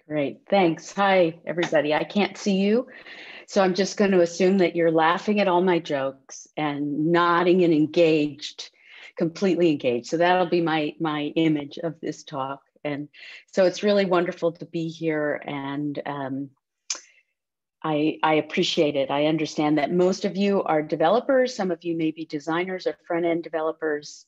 Great, thanks. Hi, everybody. I can't see you, so I'm just going to assume that you're laughing at all my jokes and nodding and engaged, completely engaged. So that'll be my image of this talk. And so it's really wonderful to be here, and I appreciate it. I understand that most of you are developers. Some of you may be designers or front-end developers.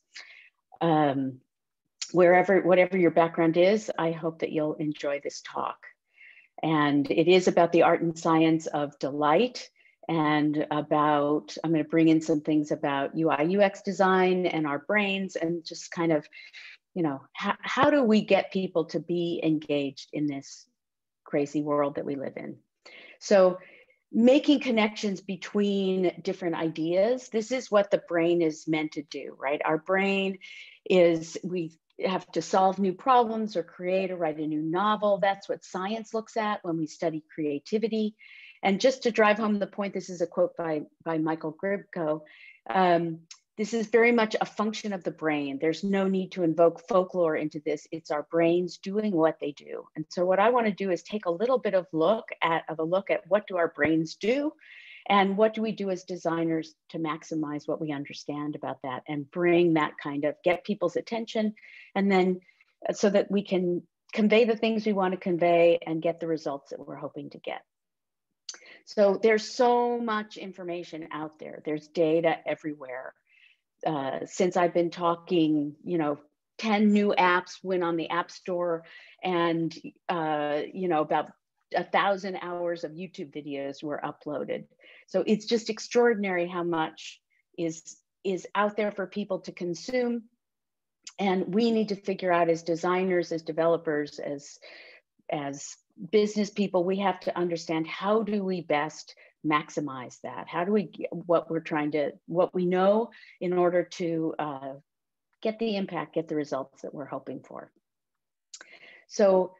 Whatever your background is, I hope that you'll enjoy this talk. And it is about the art and science of delight, and about, I'm going to bring in some things about UI UX design and our brains, and just kind of, how do we get people to be engaged in this crazy world that we live in? So making connections between different ideas, this is what the brain is meant to do, right? Our brain is, we have to solve new problems or create or write a new novel. That's what science looks at when we study creativity. And just to drive home the point, this is a quote by Michael Gribko. This is very much a function of the brain. There's no need to invoke folklore into this. It's our brains doing what they do. And so what I want to do is take a little bit of a look at what do our brains do, and what do we do as designers to maximize what we understand about that, and bring that kind of, get people's attention, and then so that we can convey the things we want to convey and get the results that we're hoping to get. So there's so much information out there. There's data everywhere. Since I've been talking, 10 new apps went on the App Store, and about 1,000 hours of YouTube videos were uploaded. So it's just extraordinary how much is out there for people to consume. And we need to figure out, as designers, as developers, as business people, we have to understand, how do we best maximize that? How do we get what we know in order to get the impact, get the results that we're hoping for? So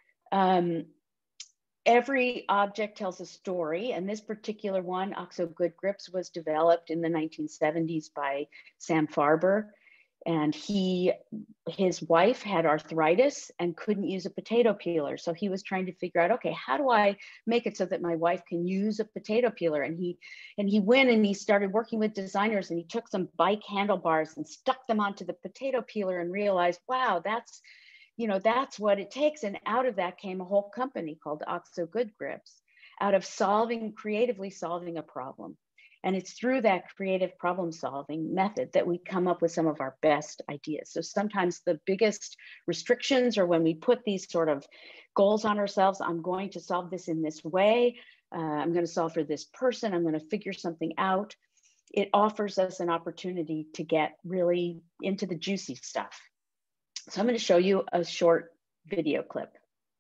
every object tells a story, and this particular one, OXO Good Grips, was developed in the 1970s by Sam Farber. And his wife had arthritis and couldn't use a potato peeler. So he was trying to figure out, okay, how do I make it so that my wife can use a potato peeler? And he went and he started working with designers, and he took some bike handlebars and stuck them onto the potato peeler and realized, wow, that's what it takes. And out of that came a whole company called OXO Good Grips, out of creatively solving a problem. And it's through that creative problem solving method that we come up with some of our best ideas. So sometimes the biggest restrictions are when we put these sort of goals on ourselves. I'm going to solve this in this way. I'm going to solve for this person. I'm going to figure something out. It offers us an opportunity to get really into the juicy stuff. So I'm going to show you a short video clip.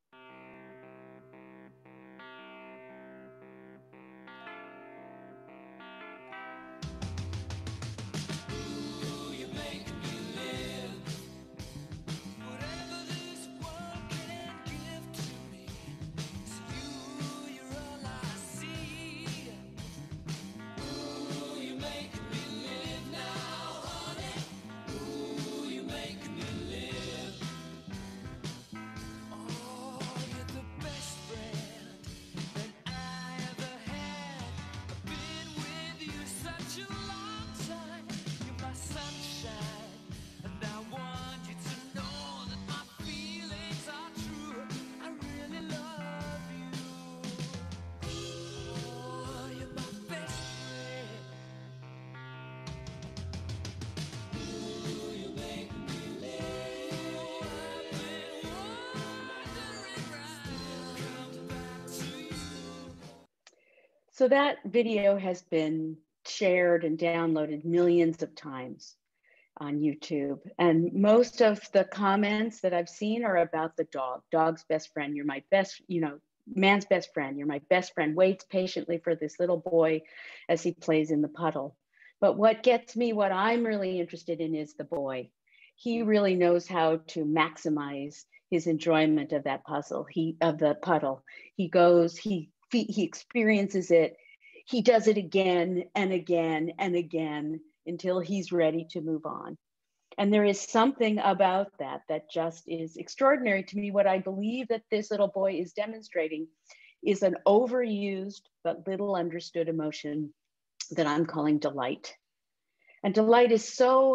So that video has been shared and downloaded millions of times on YouTube. And most of the comments that I've seen are about the dog. Dog's best friend. You're my best, man's best friend. You're my best friend. Waits patiently for this little boy as he plays in the puddle. But what gets me, what I'm really interested in, is the boy. He really knows how to maximize his enjoyment of that puddle. He goes, he experiences it. He does it again and again and again until he's ready to move on. And there is something about that that just is extraordinary to me. What I believe that this little boy is demonstrating is an overused but little understood emotion that I'm calling delight. And delight is so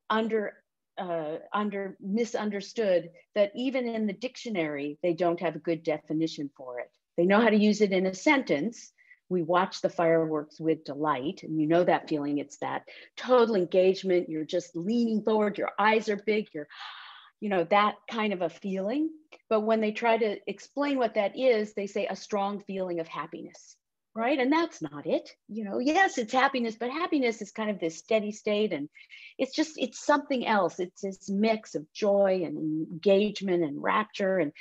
misunderstood that even in the dictionary, they don't have a good definition for it. They know how to use it in a sentence. We watch the fireworks with delight, and you know that feeling. It's that total engagement. You're just leaning forward, your eyes are big, that kind of a feeling. But when they try to explain what that is, they say a strong feeling of happiness, right? And that's not it. Yes, it's happiness, but happiness is kind of this steady state, and it's something else. It's this mix of joy and engagement and rapture, and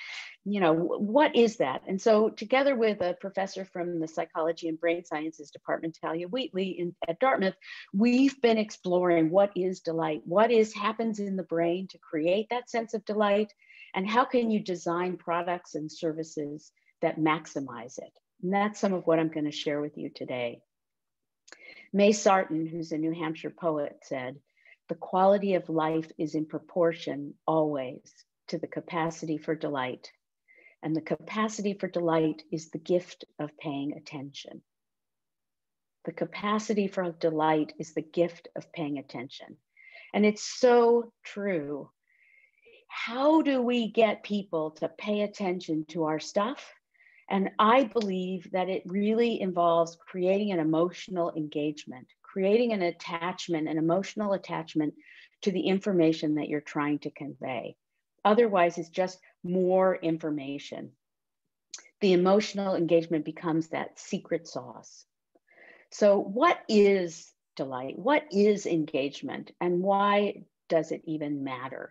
what is that? And so together with a professor from the psychology and brain sciences department, Talia Wheatley at Dartmouth, we've been exploring what is delight, happens in the brain to create that sense of delight, and how can you design products and services that maximize it. And that's some of what I'm going to share with you today. May Sarton, who's a New Hampshire poet, said, "The quality of life is in proportion always to the capacity for delight. And the capacity for delight is the gift of paying attention." The capacity for delight is the gift of paying attention. And it's so true. How do we get people to pay attention to our stuff? And I believe that it really involves creating an emotional engagement, creating an attachment, an emotional attachment to the information that you're trying to convey. Otherwise, it's just more information. The emotional engagement becomes that secret sauce. So what is delight? What is engagement? And why does it even matter?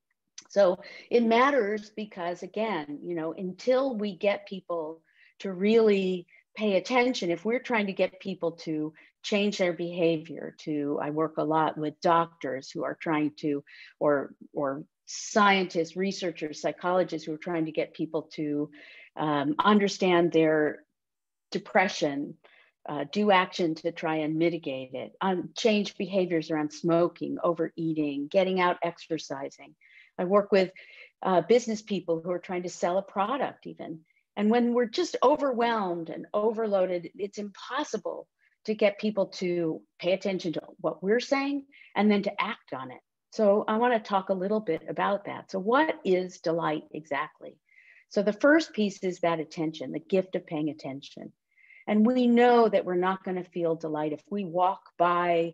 So it matters because, again, until we get people to really pay attention, if we're trying to get people to change their behavior, I work a lot with doctors who are trying to, or scientists, researchers, psychologists who are trying to get people to understand their depression, do action to try and mitigate it, change behaviors around smoking, overeating, getting out, exercising. I work with business people who are trying to sell a product even. And when we're just overwhelmed and overloaded, it's impossible to get people to pay attention to what we're saying and then to act on it. So I want to talk a little bit about that. So what is delight exactly? So the first piece is that attention, the gift of paying attention. And we know that we're not going to feel delight if we walk by,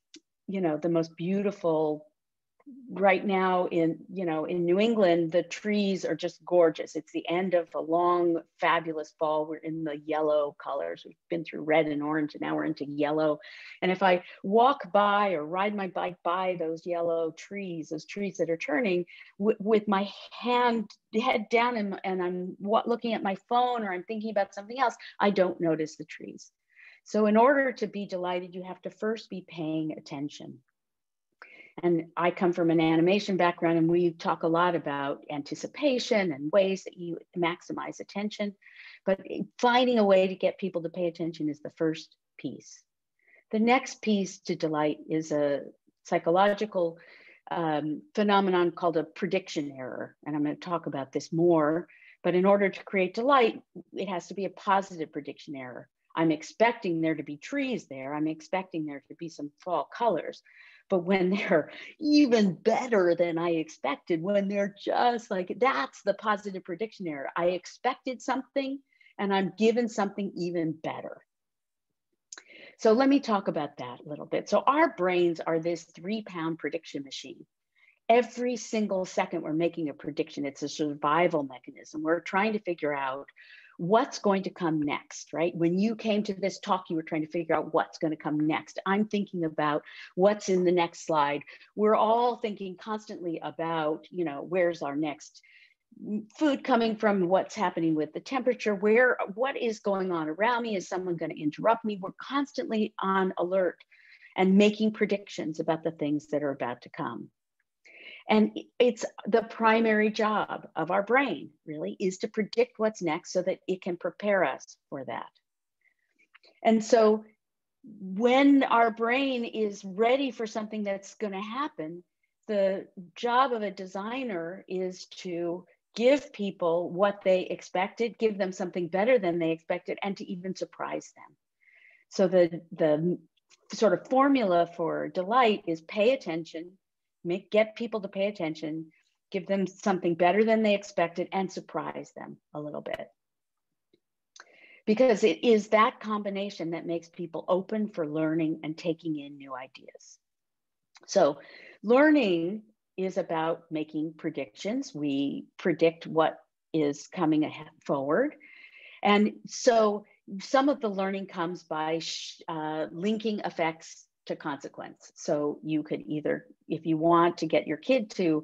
the most beautiful, right now in New England, the trees are just gorgeous. It's the end of a long, fabulous fall. We're in the yellow colors. We've been through red and orange, and now we're into yellow. And if I walk by or ride my bike by those yellow trees, those trees that are turning, with my head down and I'm looking at my phone or I'm thinking about something else, I don't notice the trees. So in order to be delighted, you have to first be paying attention. And I come from an animation background, and we talk a lot about anticipation and ways that you maximize attention. But finding a way to get people to pay attention is the first piece. The next piece to delight is a psychological phenomenon called a prediction error. And I'm going to talk about this more. But in order to create delight, it has to be a positive prediction error. I'm expecting there to be trees there. I'm expecting there to be some fall colors. But when they're even better than I expected, when they're just like, that's the positive prediction error. I expected something and I'm given something even better. So let me talk about that a little bit. So our brains are this 3-pound prediction machine. Every single second we're making a prediction. It's a survival mechanism. We're trying to figure out what's going to come next, right? When you came to this talk, you were trying to figure out what's going to come next. I'm thinking about what's in the next slide. We're all thinking constantly about, where's our next food coming from, what's happening with the temperature, what is going on around me? Is someone going to interrupt me? We're constantly on alert and making predictions about the things that are about to come. And it's the primary job of our brain, really, is to predict what's next so that it can prepare us for that. And so when our brain is ready for something that's going to happen, the job of a designer is to give people what they expected, give them something better than they expected, and to even surprise them. So the sort of formula for delight is pay attention, get people to pay attention, give them something better than they expected, and surprise them a little bit. Because it is that combination that makes people open for learning and taking in new ideas. So learning is about making predictions. We predict what is coming forward. And so some of the learning comes by linking effects to consequence. So you could either, if you want to get your kid to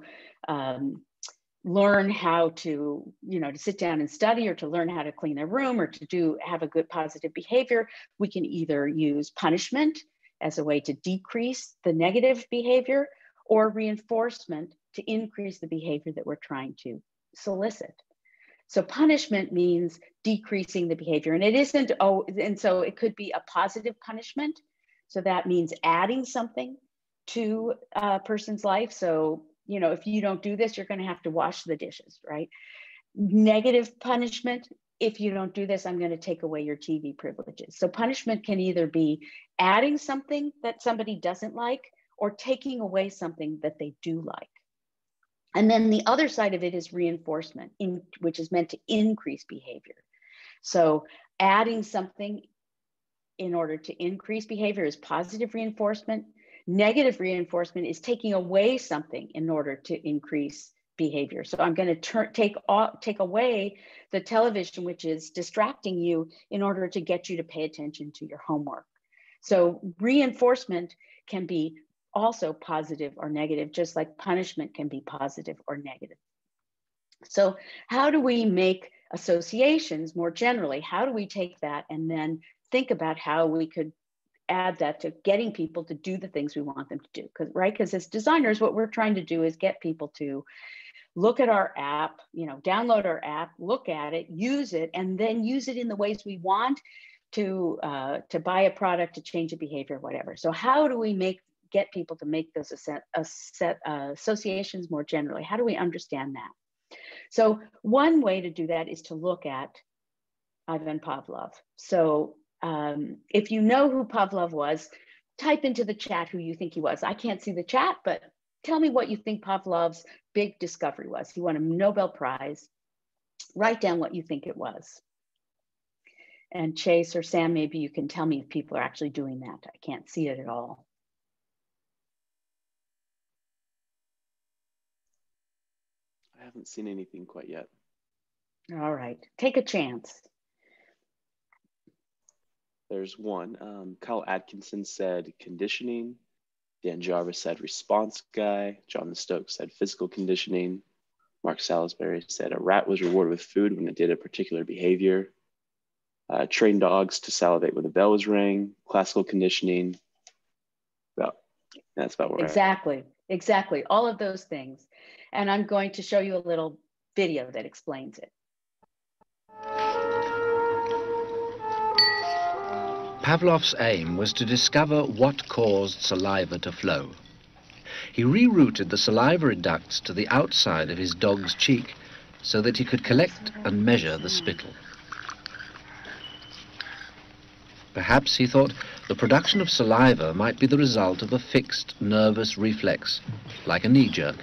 learn how to, to sit down and study, or to learn how to clean their room, or to have a good positive behavior, we can either use punishment as a way to decrease the negative behavior, or reinforcement to increase the behavior that we're trying to solicit. So punishment means decreasing the behavior, and it isn't, and so it could be a positive punishment. So that means adding something to a person's life. So, if you don't do this, you're going to have to wash the dishes, right? Negative punishment: if you don't do this, I'm going to take away your TV privileges. So punishment can either be adding something that somebody doesn't like, or taking away something that they do like. And then the other side of it is reinforcement, which is meant to increase behavior. So adding something in order to increase behavior is positive reinforcement. Negative reinforcement is taking away something in order to increase behavior. So I'm going to take away the television, which is distracting you, in order to get you to pay attention to your homework. So reinforcement can be also positive or negative, just like punishment can be positive or negative. So how do we make associations more generally? How do we take that and then think about how we could add that to getting people to do the things we want them to do? Because as designers, what we're trying to do is get people to look at our app, download our app, look at it, use it, and then use it in the ways we want to buy a product, to change a behavior, whatever. So how do we get people to make those associations more generally? How do we understand that? So one way to do that is to look at Ivan Pavlov. So if you know who Pavlov was, type into the chat who you think he was. I can't see the chat, but tell me what you think Pavlov's big discovery was. He won a Nobel Prize. Write down what you think it was. And Chase or Sam, maybe you can tell me if people are actually doing that. I can't see it at all. I haven't seen anything quite yet. All right, take a chance. There's one. Kyle Atkinson said conditioning. Dan Jarvis said response guy. John Stokes said physical conditioning. Mark Salisbury said a rat was rewarded with food when it did a particular behavior. Train dogs to salivate when the bell was rang. Classical conditioning. Well, that's about where Exactly. All of those things. And I'm going to show you a little video that explains it. Pavlov's aim was to discover what caused saliva to flow. He rerouted the salivary ducts to the outside of his dog's cheek so that he could collect and measure the spittle. Perhaps, he thought, the production of saliva might be the result of a fixed nervous reflex, like a knee jerk.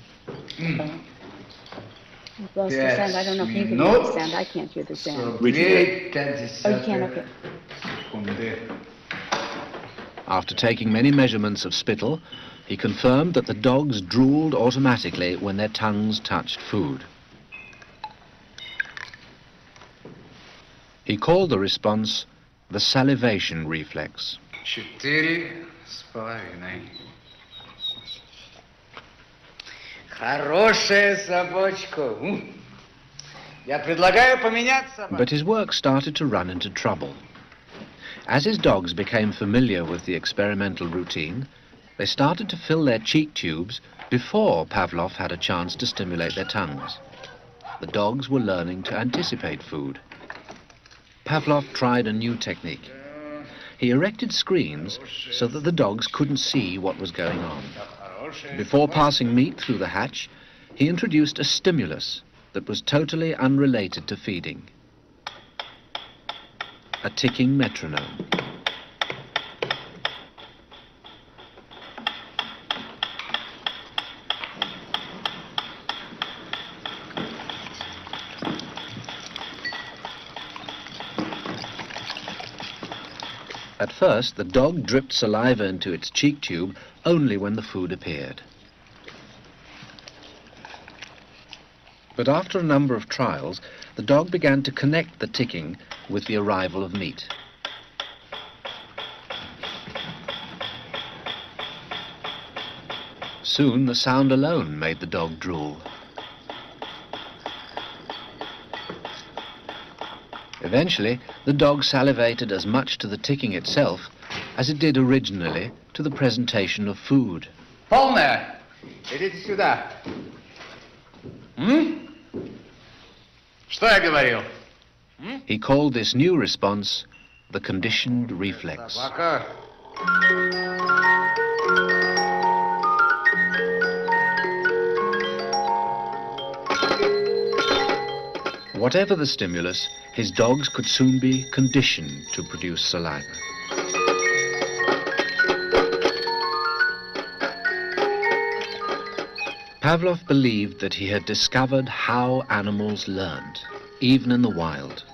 Blows the sound. I don't know if you can hear the sound. I can't hear the sound. Oh, you can, okay. After taking many measurements of spittle, he confirmed that the dogs drooled automatically when their tongues touched food. He called the response the salivation reflex. 4,5. Хорошая собачка. Я предлагаю поменять собаку. But his work started to run into trouble. As his dogs became familiar with the experimental routine, they started to fill their cheek tubes before Pavlov had a chance to stimulate their tongues. The dogs were learning to anticipate food. Pavlov tried a new technique. He erected screens so that the dogs couldn't see what was going on. Before passing meat through the hatch, he introduced a stimulus that was totally unrelated to feeding. A ticking metronome. At first, the dog dripped saliva into its cheek tube only when the food appeared. But after a number of trials, the dog began to connect the ticking with the arrival of meat. Soon, the sound alone made the dog drool. Eventually, the dog salivated as much to the ticking itself as it did originally to the presentation of food. Полная! Идите сюда. Что я говорил? He called this new response the conditioned reflex. Собака. Whatever the stimulus, his dogs could soon be conditioned to produce saliva. Pavlov believed that he had discovered how animals learned, even in the wild.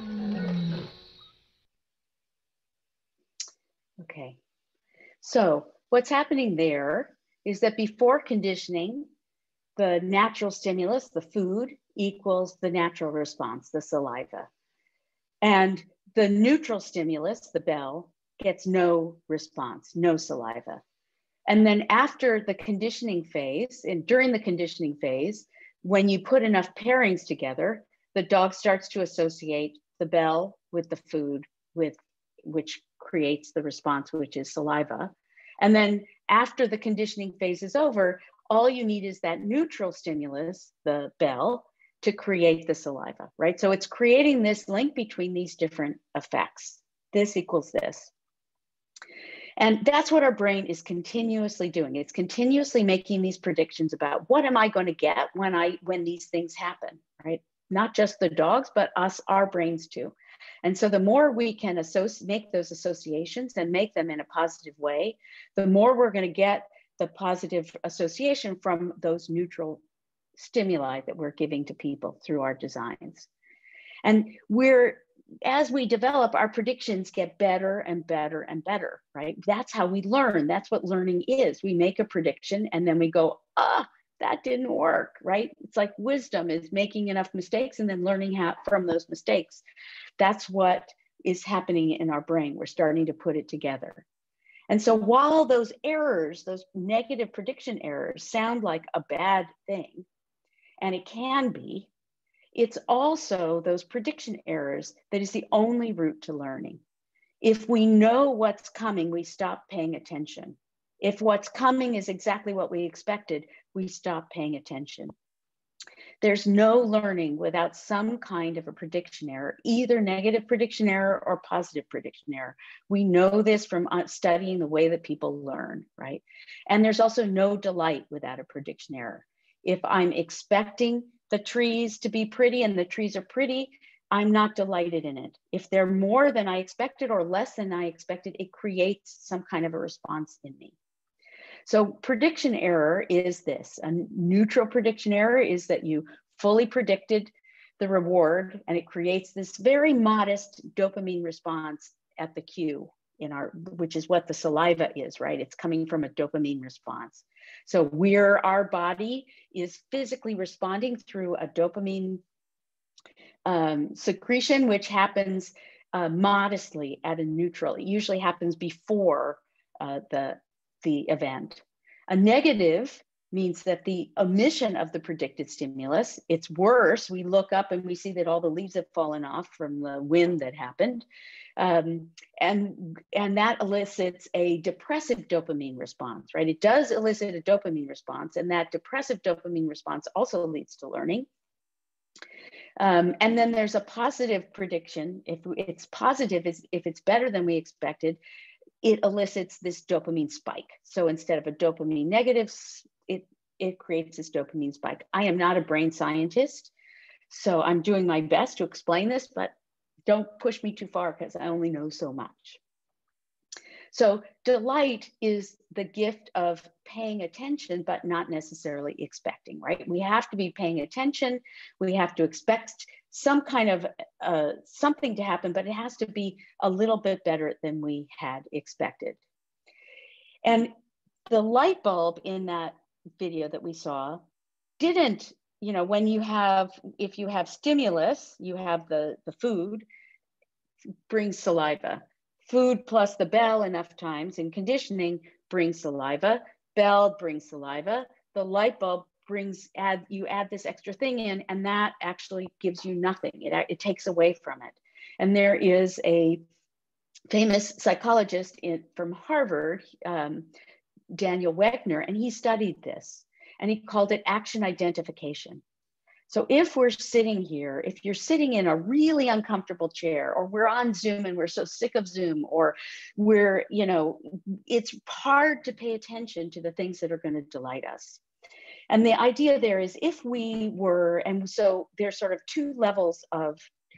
Okay, so what's happening there is that before conditioning, the natural stimulus, the food, equals the natural response, the saliva. And the neutral stimulus, the bell, gets no response, no saliva. And then after the conditioning phase, and during the conditioning phase, when you put enough pairings together, the dog starts to associate the bell with the food, which creates the response, which is saliva. And then after the conditioning phase is over, all you need is that neutral stimulus, the bell, to create the saliva, right? So it's creating this link between these different effects. This equals this. And that's what our brain is continuously doing. It's continuously making these predictions about what am I going to get when these things happen, right? Not just the dogs, but us, our brains too. And so the more we can make those associations and make them in a positive way, the more we're going to get the positive association from those neutral stimuli that we're giving to people through our designs. And as we develop, our predictions get better and better and better, right? That's how we learn. That's what learning is. We make a prediction and then we go, that didn't work, right? It's like wisdom is making enough mistakes and then learning from those mistakes. That's what is happening in our brain. We're starting to put it together. And so while those errors, those negative prediction errors sound like a bad thing, and it can be, it's also those prediction errors that is the only route to learning. If we know what's coming, we stop paying attention. If what's coming is exactly what we expected, we stop paying attention. There's no learning without some kind of a prediction error, either negative prediction error or positive prediction error. We know this from studying the way that people learn, right? And there's also no delight without a prediction error. If I'm expecting the trees to be pretty and the trees are pretty, I'm not delighted in it. If they're more than I expected or less than I expected, it creates some kind of a response in me. So prediction error is this. A neutral prediction error is that you fully predicted the reward and it creates this very modest dopamine response at the cue which is what the saliva is, right? It's coming from a dopamine response. So our body is physically responding through a dopamine secretion, which happens modestly at a neutral. It usually happens before the event. A negative means that the omission of the predicted stimulus, it's worse. We look up and we see that all the leaves have fallen off from the wind that happened. And that elicits a depressive dopamine response, right? It does elicit a dopamine response, and that depressive dopamine response also leads to learning. And then there's a positive prediction. If it's positive, if it's better than we expected, it elicits this dopamine spike. So instead of a dopamine negative, it creates this dopamine spike. I am not a brain scientist, so I'm doing my best to explain this, but don't push me too far because I only know so much. So delight is the gift of paying attention, but not necessarily expecting, right? We have to be paying attention. We have to expect some kind of something to happen, but it has to be a little bit better than we had expected. And the light bulb in that video that we saw didn't, you know, when you have, if you have stimulus, you have the food brings saliva. Food plus the bell enough times in conditioning brings saliva. Bell brings saliva. The light bulb brings, you add this extra thing in, and that actually gives you nothing. It takes away from it. And there is a famous psychologist from Harvard, Daniel Wegner, and he studied this, and he called it action identification. So if we're sitting here, if you're sitting in a really uncomfortable chair, or we're on Zoom and we're so sick of Zoom, or we're, you know, it's hard to pay attention to the things that are going to delight us. And the idea there is if we were, and so there's sort of two levels of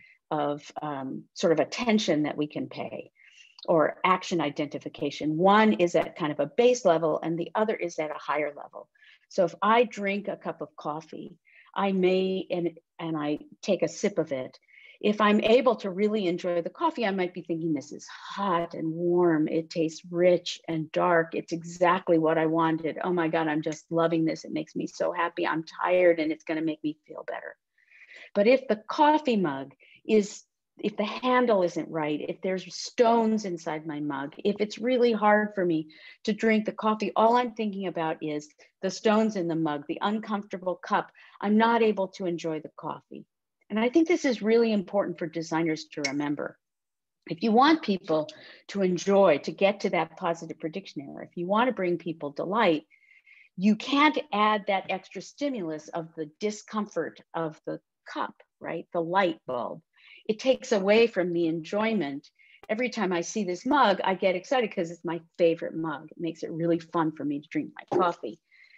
sort of attention that we can pay, or action identification. One is at kind of a base level, and the other is at a higher level. So if I drink a cup of coffee, I may, and I take a sip of it. If I'm able to really enjoy the coffee, I might be thinking, this is hot and warm. It tastes rich and dark. It's exactly what I wanted. Oh my God, I'm just loving this. It makes me so happy. I'm tired and it's going to make me feel better. But if the coffee mug is, if the handle isn't right, if there's stones inside my mug, if it's really hard for me to drink the coffee, all I'm thinking about is the stones in the mug, the uncomfortable cup. I'm not able to enjoy the coffee. And I think this is really important for designers to remember. If you want people to enjoy, to get to that positive prediction error, if you want to bring people delight, you can't add that extra stimulus of the discomfort of the cup, right? The light bulb. It takes away from the enjoyment. Every time I see this mug, I get excited because it's my favorite mug. It makes it really fun for me to drink my coffee.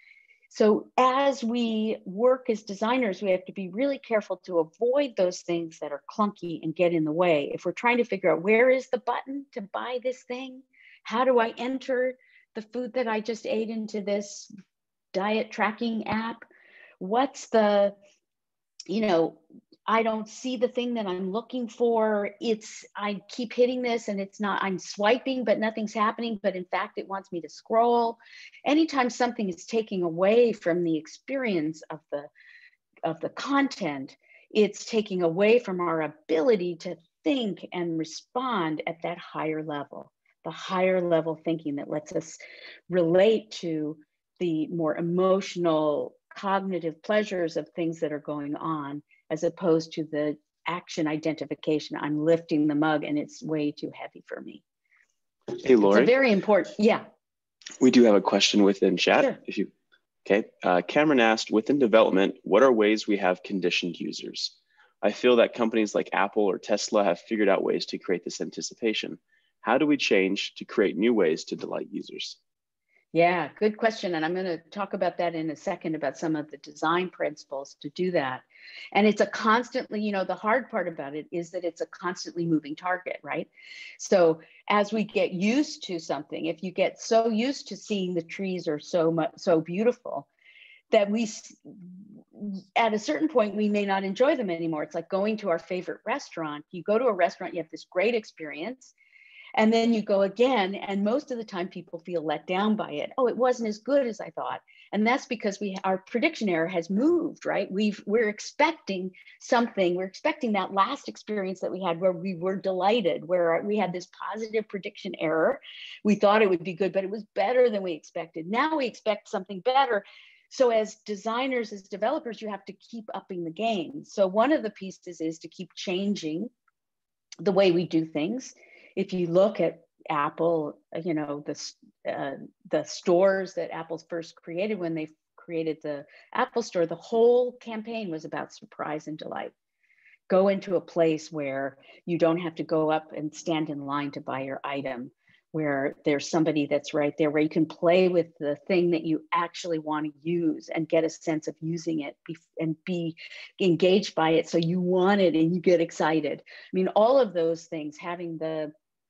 So as we work as designers, we have to be really careful to avoid those things that are clunky and get in the way. If we're trying to figure out where is the button to buy this thing, how do I enter the food that I just ate into this diet tracking app? What's the, you know, I don't see the thing that I'm looking for. I keep hitting this and it's not, I'm swiping, but nothing's happening. But in fact, it wants me to scroll. Anytime something is taking away from the experience of the content, it's taking away from our ability to think and respond at that higher level, the higher level thinking that lets us relate to the more emotional, cognitive pleasures of things that are going on, as opposed to the action identification. I'm lifting the mug and it's way too heavy for me. Hey, Lorie. It's a very important, yeah. We do have a question within chat. Sure. If you, okay. Cameron asked, within development, what are ways we have conditioned users? I feel that companies like Apple or Tesla have figured out ways to create this anticipation. How do we change to create new ways to delight users? Yeah, good question. And I'm going to talk about that in a second, about some of the design principles to do that. And it's a constantly, you know, the hard part about it is that it's a constantly moving target, right? So as we get used to something, if you get so used to seeing the trees are so beautiful, that we, at a certain point, we may not enjoy them anymore. It's like going to our favorite restaurant. You go to a restaurant, you have this great experience, and then you go again, and most of the time people feel let down by it. Oh, it wasn't as good as I thought. And that's because our prediction error has moved, right? We're expecting something. We're expecting that last experience that we had where we were delighted, where we had this positive prediction error. We thought it would be good, but it was better than we expected. Now we expect something better. So as designers, as developers, you have to keep upping the game. So one of the pieces is to keep changing the way we do things. If you look at Apple, you know, the stores that Apple's first created, when they created the Apple Store, the whole campaign was about surprise and delight. Go into a place where you don't have to go up and stand in line to buy your item, where there's somebody that's right there, where you can play with the thing that you actually want to use and get a sense of using it and be engaged by it. So you want it and you get excited. I mean, all of those things, having the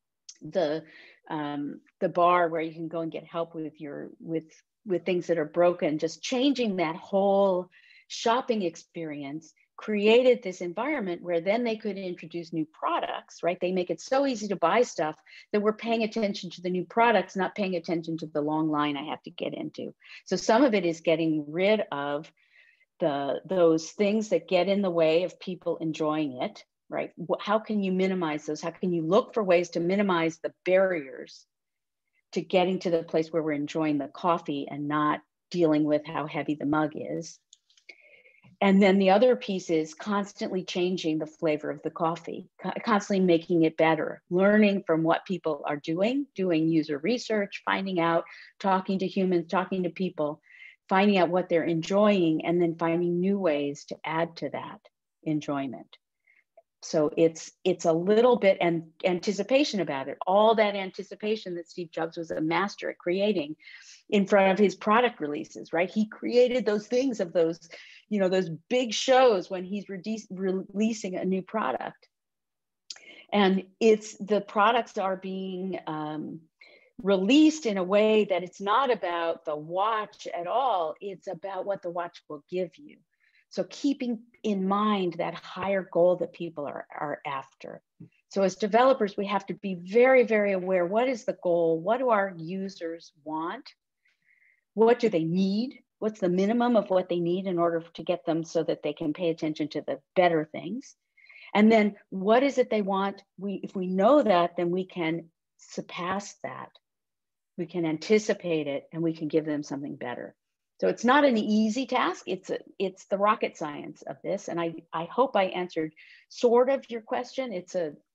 bar where you can go and get help with things that are broken, just changing that whole shopping experience created this environment where then they could introduce new products, right? They make it so easy to buy stuff that we're paying attention to the new products, not paying attention to the long line I have to get into. So some of it is getting rid of those things that get in the way of people enjoying it, right? How can you minimize those? How can you look for ways to minimize the barriers to getting to the place where we're enjoying the coffee and not dealing with how heavy the mug is? And then the other piece is constantly changing the flavor of the coffee, constantly making it better, learning from what people are doing user research, finding out, talking to humans, talking to people, finding out what they're enjoying, and then finding new ways to add to that enjoyment. So it's a little bit and anticipation about it, all that anticipation that Steve Jobs was a master at creating in front of his product releases, right? He created those things of those, those big shows when he's releasing a new product. And the products are being released in a way that it's not about the watch at all. It's about what the watch will give you. So keeping in mind that higher goal that people are after. So as developers, we have to be very, very aware. What is the goal? What do our users want? What do they need? What's the minimum of what they need in order to get them so that they can pay attention to the better things? And then what is it they want? If we know that, then we can surpass that. We can anticipate it and we can give them something better. So it's not an easy task. It's the rocket science of this. And I hope I answered sort of your question. It's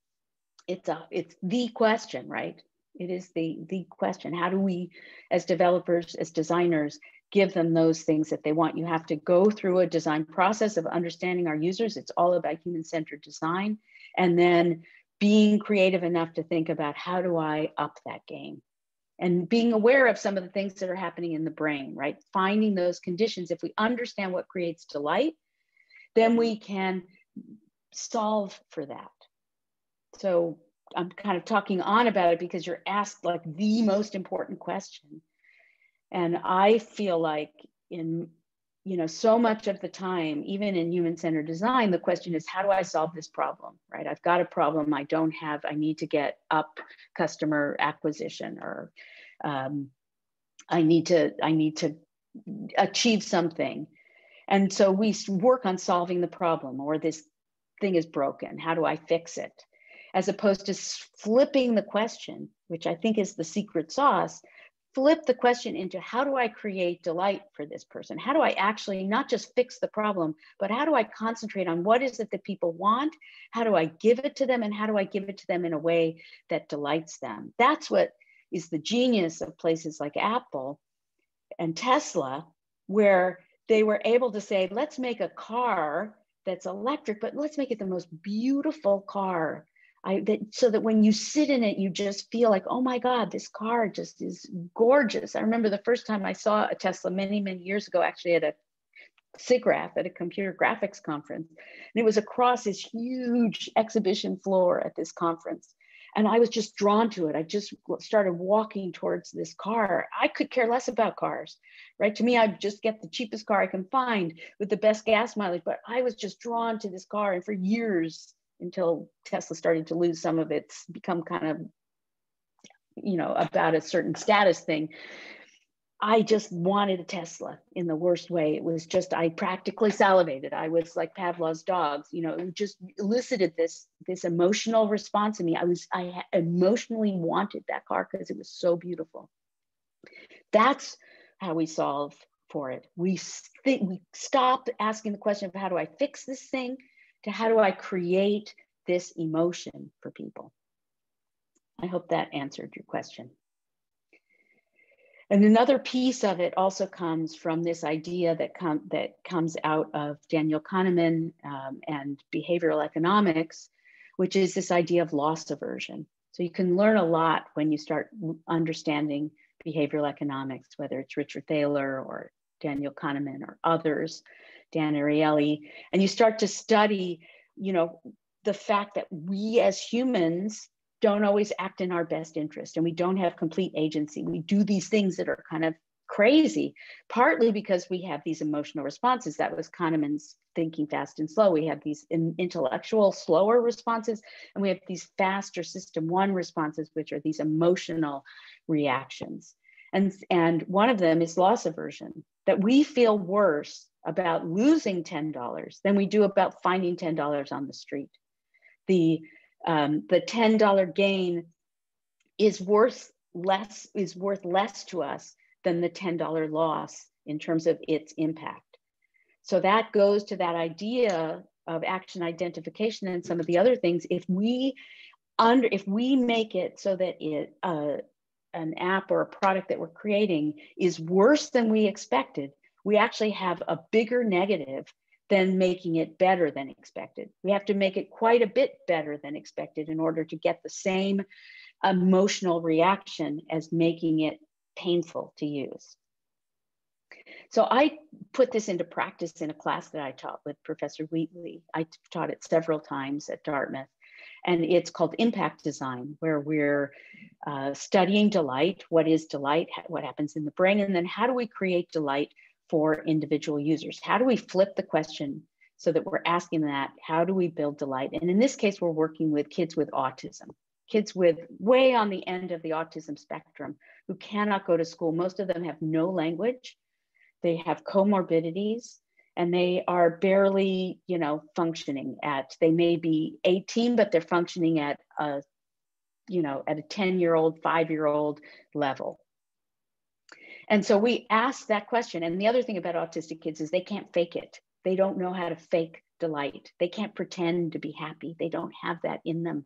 the question, right? It is the question. How do we, as developers, as designers, give them those things that they want? You have to go through a design process of understanding our users. It's all about human-centered design. And then being creative enough to think about, how do I up that game? And being aware of some of the things that are happening in the brain, right? Finding those conditions. If we understand what creates delight, then we can solve for that. So I'm kind of talking on about it because you're asked like the most important question. And I feel like so much of the time, even in human-centered design, the question is, how do I solve this problem, right? I've got a problem I need to get up customer acquisition, or I need to achieve something. And so we work on solving the problem, or this thing is broken. How do I fix it? As opposed to flipping the question, which I think is the secret sauce. Flip the question into, how do I create delight for this person? How do I actually not just fix the problem, but how do I concentrate on what is it that people want? How do I give it to them? And how do I give it to them in a way that delights them? That's what is the genius of places like Apple and Tesla, where they were able to say, let's make a car that's electric, but let's make it the most beautiful car. So that when you sit in it, you just feel like, oh my God, this car just is gorgeous. I remember the first time I saw a Tesla many, many years ago, actually at a SIGGRAPH, at a computer graphics conference. And it was across this huge exhibition floor at this conference. And I was just drawn to it. I just started walking towards this car. I could care less about cars, right? To me, I'd just get the cheapest car I can find with the best gas mileage. But I was just drawn to this car. And for years, until Tesla started to lose some of its, become kind of, about a certain status thing, I just wanted a Tesla in the worst way. It was just, I practically salivated. I was like Pavlov's dogs, it just elicited this emotional response in me. I emotionally wanted that car because it was so beautiful. That's how we solve for it. We stopped asking the question of, how do I fix this thing, to how do I create this emotion for people? I hope that answered your question. And another piece of it also comes from this idea that comes out of Daniel Kahneman and behavioral economics, which is this idea of loss aversion. So So you can learn a lot when you start understanding behavioral economics, whether it's Richard Thaler or Daniel Kahneman or others, Dan Ariely, and you start to study, you know, the fact that we as humans don't always act in our best interest, and we don't have complete agency. We do these things that are kind of crazy, partly because we have these emotional responses. That was Kahneman's thinking fast and slow. We have these intellectual, slower responses, and we have these faster system one responses, which are these emotional reactions. And one of them is loss aversion, that we feel worse about losing $10 than we do about finding $10 on the street. The $10 gain is worth less to us than the $10 loss in terms of its impact. So that goes to that idea of action identification and some of the other things. If we make it so that an app or a product that we're creating is worse than we expected, we actually have a bigger negative than making it better than expected. We have to make it quite a bit better than expected in order to get the same emotional reaction as making it painful to use. So I put this into practice in a class that I taught with Professor Wheatley. I taught it several times at Dartmouth, and it's called impact design, where we're studying delight. What is delight? What happens in the brain? And then how do we create delight for individual users? How do we flip the question so that we're asking that, how do we build delight? And in this case, we're working with kids with autism, kids with way on the end of the autism spectrum who cannot go to school. Most of them have no language. They have comorbidities, and they are barely, functioning at, they may be 18, but they're functioning at a 10-year-old, 5-year-old level. And so we ask that question. And the other thing about autistic kids is they can't fake it. They don't know how to fake delight. They can't pretend to be happy. They don't have that in them.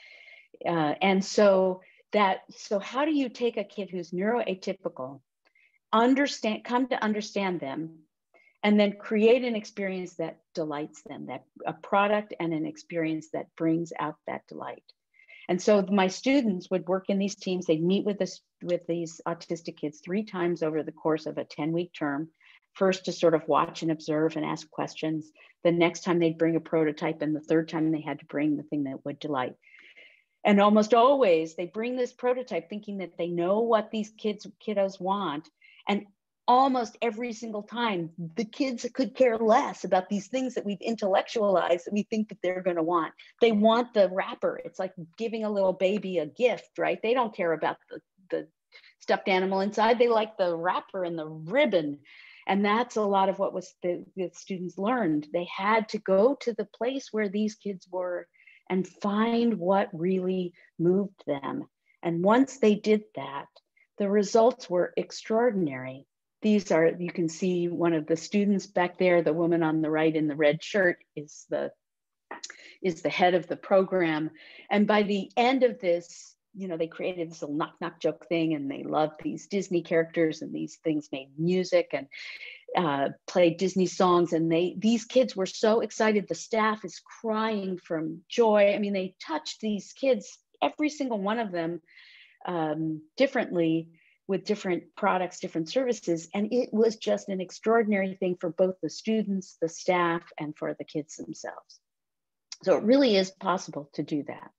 So how do you take a kid who's neuroatypical, come to understand them, and then create an experience that delights them, that a product and an experience that brings out that delight? And so my students would work in these teams. They'd meet with these autistic kids 3 times over the course of a 10-week term. First to sort of watch and observe and ask questions. The next time they'd bring a prototype, and the third time they had to bring the thing that would delight. And almost always they bring this prototype thinking that they know what these kiddos want. And almost every single time, the kids could care less about these things that we've intellectualized that we think that they're going to want. They want the wrapper. It's like giving a little baby a gift, right? They don't care about the stuffed animal inside. They like the wrapper and the ribbon. And that's a lot of what the students learned. They had to go to the place where these kids were and find what really moved them. And once they did that, the results were extraordinary. These are, you can see one of the students back there, the woman on the right in the red shirt is the head of the program. And by the end of this, they created this little knock-knock joke thing, and they loved these Disney characters, and these things made music and played Disney songs. And these kids were so excited. The staff is crying from joy. I mean, they touched these kids, every single one of them, differently, with different products, different services. And it was just an extraordinary thing for both the students, the staff, and for the kids themselves. So it really is possible to do that.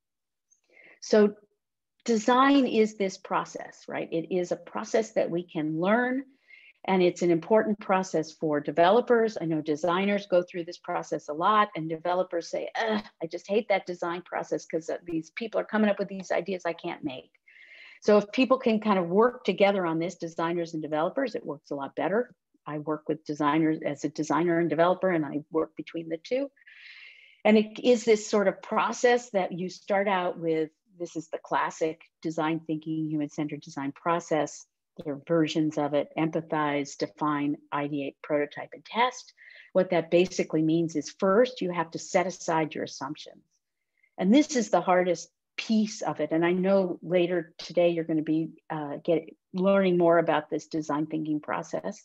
So design is this process, right? It is a process that we can learn, and it's an important process for developers. I know designers go through this process a lot, and developers say, I just hate that design process because these people are coming up with these ideas I can't make. So if people can kind of work together on this, designers and developers, it works a lot better. I work with designers as a designer and developer, and I work between the two. And it is this sort of process that you start out with. This is the classic design thinking, human-centered design process. There are versions of it: empathize, define, ideate, prototype, and test. What that basically means is, first, you have to set aside your assumptions. And this is the hardest piece of it. And I know later today you're going to be learning more about this design thinking process.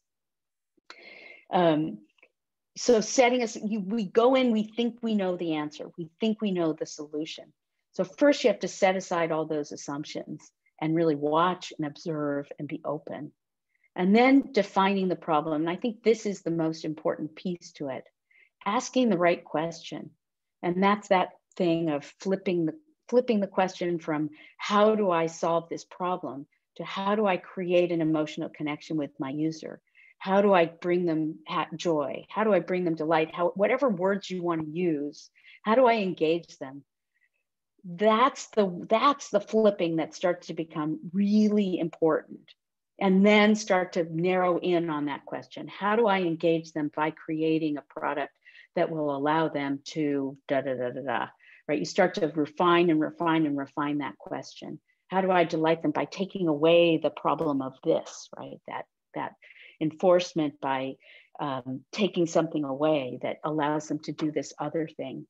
So we go in, we think we know the answer. We think we know the solution. So first you have to set aside all those assumptions and really watch and observe and be open. And then defining the problem. And I think this is the most important piece to it. Asking the right question. And that's that thing of flipping the question from how do I solve this problem to how do I create an emotional connection with my user? How do I bring them joy? How do I bring them delight? Whatever words you want to use, how do I engage them? That's the flipping that starts to become really important. And then start to narrow in on that question. How do I engage them by creating a product that will allow them to right? You start to refine and refine and refine that question. How do I delight them by taking away the problem of this, right? That enforcement by taking something away that allows them to do this other thing.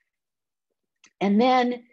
And then,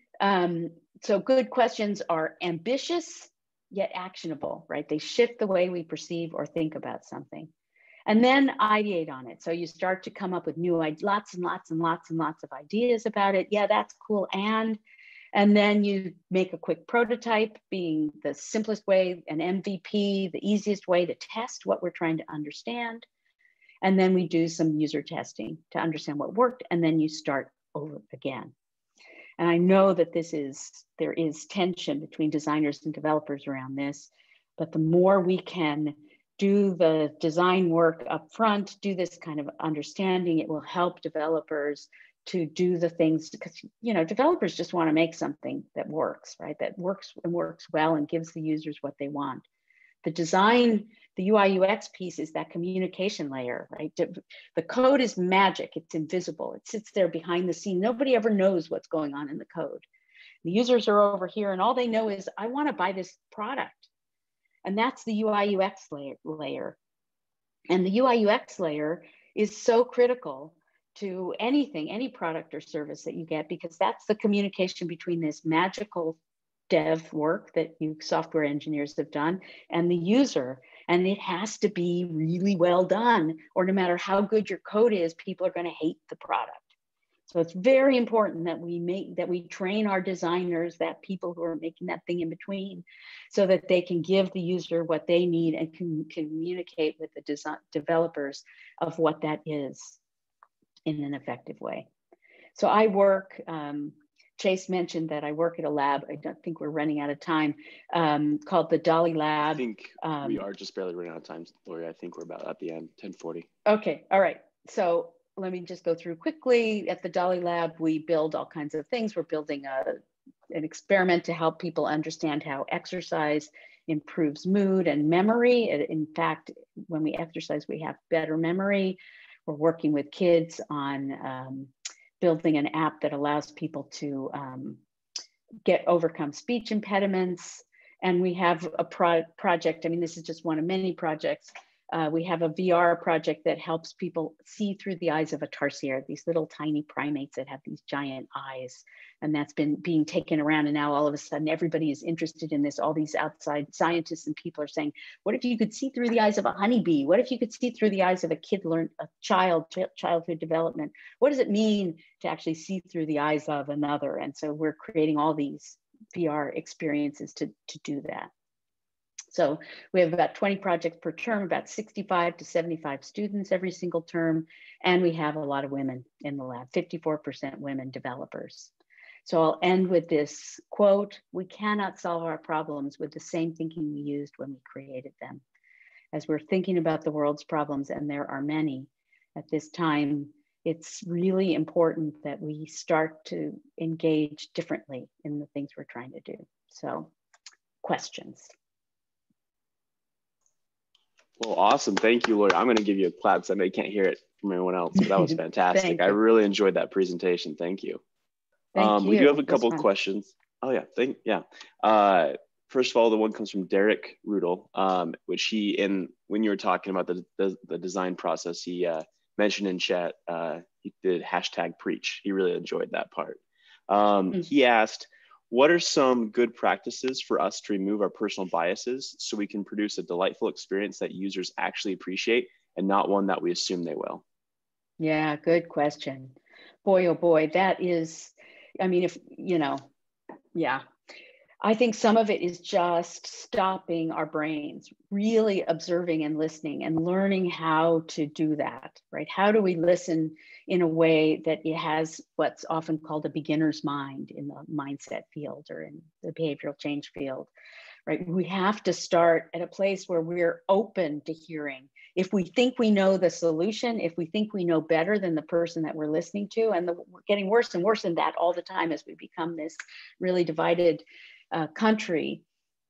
so good questions are ambitious, yet actionable, right? They shift the way we perceive or think about something. And then ideate on it. So you start to come up with new ideas, lots and lots and lots and lots of ideas about it. Yeah, that's cool. And then you make a quick prototype, being the simplest way, an MVP, the easiest way to test what we're trying to understand. And then we do some user testing to understand what worked. And then you start over again. And I know that there is tension between designers and developers around this, but the more we can do the design work up front, do this kind of understanding, it will help developers to do the things, because developers just want to make something that works, right? That works and works well and gives the users what they want. The design, the UI UX piece is that communication layer, right? The code is magic, it's invisible. It sits there behind the scene. Nobody ever knows what's going on in the code. The users are over here and all they know is, I want to buy this product. And that's the UI UX layer. And the UI UX layer is so critical to anything, any product or service that you get, because that's the communication between this magical dev work that you software engineers have done and the user. And it has to be really well done, or no matter how good your code is, people are going to hate the product. So it's very important that we train our designers, that people who are making that thing in between, so that they can give the user what they need and can communicate with the developers of what that is in an effective way. So I work, Chase mentioned that I work at a lab. I don't think we're running out of time, called the Dolly Lab. I think we are just barely running out of time, Lorie. I think we're about at the end, 10:40. Okay, all right. So let me just go through quickly. At the Dolly Lab, we build all kinds of things. We're building an experiment to help people understand how exercise improves mood and memory. In fact, when we exercise, we have better memory. We're working with kids on building an app that allows people to overcome speech impediments. And we have a project, I mean, this is just one of many projects. We have a VR project that helps people see through the eyes of a tarsier, these little tiny primates that have these giant eyes. And that's been being taken around. And now all of a sudden, everybody is interested in this. All these outside scientists and people are saying, what if you could see through the eyes of a honeybee? What if you could see through the eyes of a childhood development? What does it mean to actually see through the eyes of another? And so we're creating all these VR experiences to do that. So we have about 20 projects per term, about 65 to 75 students every single term. And we have a lot of women in the lab, 54% women developers. So I'll end with this quote: we cannot solve our problems with the same thinking we used when we created them. As we're thinking about the world's problems, and there are many at this time, it's really important that we start to engage differently in the things we're trying to do. So, questions? Well, awesome. Thank you, Lorie. I'm going to give you a clap because I know you can't hear it from everyone else, but that was fantastic. I really enjoyed that presentation. Thank you. Thank you. We do have a couple of questions. Oh, yeah. First of all, the one comes from Derek Rudel, which when you were talking about the design process, he mentioned in chat, he did #preach. He really enjoyed that part. He asked, what are some good practices for us to remove our personal biases so we can produce a delightful experience that users actually appreciate and not one that we assume they will? Yeah, good question. Boy, oh boy, that is, I mean, Yeah. I think some of it is just stopping our brains, really observing and listening and learning how to do that, right? How do we listen in a way that it has what's often called a beginner's mind in the mindset field or in the behavioral change field, right? We have to start at a place where we're open to hearing. If we think we know the solution, if we think we know better than the person that we're listening to, and we're getting worse and worse in that all the time as we become this really divided country.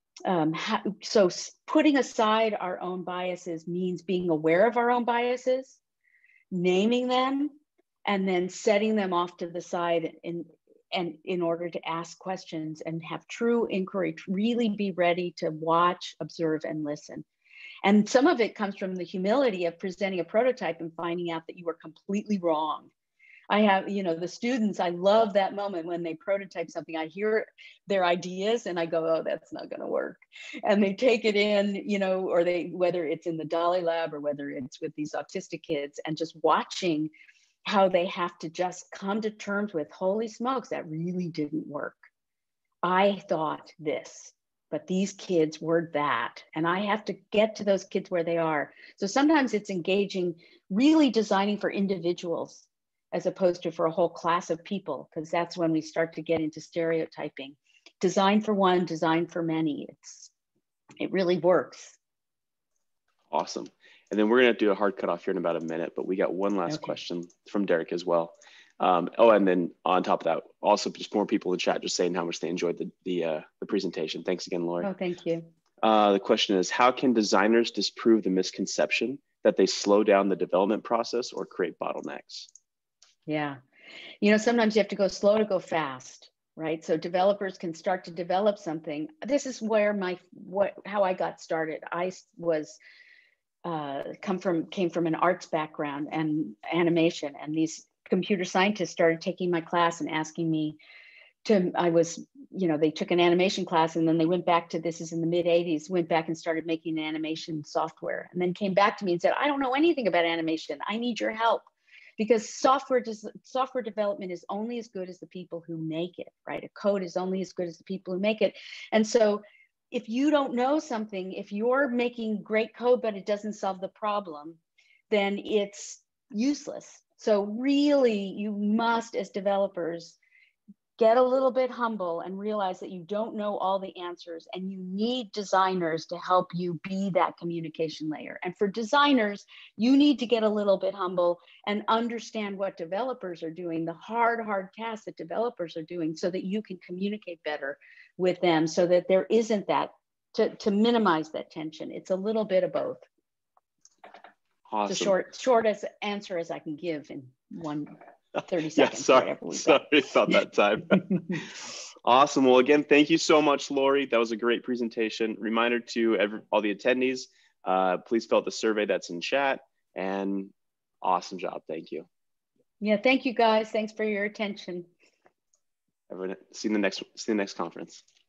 So putting aside our own biases means being aware of our own biases, naming them, and then setting them off to the side in order to ask questions and have true inquiry, really be ready to watch, observe, and listen. And some of it comes from the humility of presenting a prototype and finding out that you were completely wrong. I have, the students, I love that moment when they prototype something. I hear their ideas and I go, oh, that's not going to work. And they take it in, or whether it's in the Dolly Lab or whether it's with these autistic kids, and just watching how they have to just come to terms with, holy smokes, that really didn't work. I thought this, but these kids were that. And I have to get to those kids where they are. So sometimes it's engaging, really designing for individuals as opposed to for a whole class of people, because that's when we start to get into stereotyping. Design for one, design for many. It really works. Awesome. And then we're going to do a hard cutoff here in about a minute, but we got one last question from Derek as well. And then on top of that, also just more people in chat just saying how much they enjoyed the presentation. Thanks again, Lorie. Oh, thank you. The question is, how can designers disprove the misconception that they slow down the development process or create bottlenecks? Yeah. Sometimes you have to go slow to go fast, right? So developers can start to develop something. This is where how I got started. I was came from an arts background and animation, and these computer scientists started taking my class and asking me they took an animation class and then they went back to, this is in the mid 80s, went back and started making animation software, and then came back to me and said, I don't know anything about animation. I need your help. Because software development is only as good as the people who make it, right? A code is only as good as the people who make it. And so if you don't know something, if you're making great code, but it doesn't solve the problem, then it's useless. So really, you must, as developers, get a little bit humble and realize that you don't know all the answers, and you need designers to help you be that communication layer. And for designers, you need to get a little bit humble and understand what developers are doing, the hard tasks that developers are doing, so that you can communicate better with them, so that there isn't that, to minimize that tension. It's a little bit of both. Awesome. It's a short as answer as I can give in 30 seconds. Sorry about that time. Awesome. Well, again, thank you so much, Lorie. That was a great presentation. Reminder to all the attendees, please fill out the survey that's in chat, and awesome job. Thank you. Yeah, thank you guys. Thanks for your attention. Everyone, see you in the next conference.